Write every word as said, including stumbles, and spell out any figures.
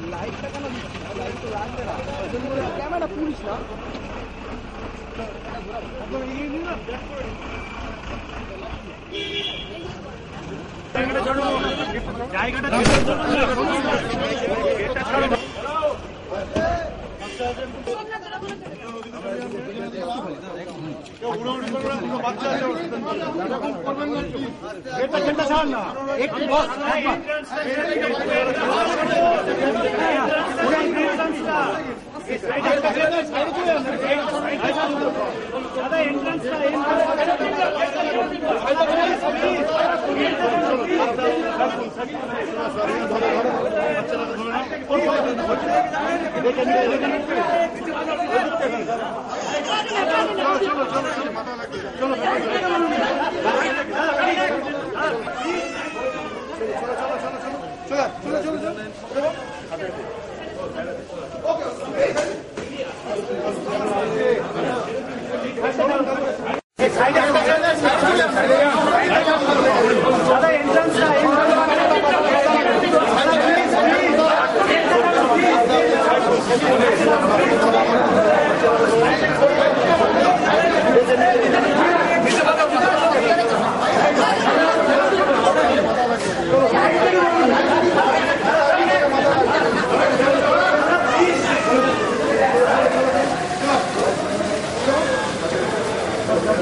লাইটটা কেন দিচ্ছি না? লাইট তো লাগবে না, ক্যামেরা পুলিশ না। চলো চলো চলো চলো চলো চলো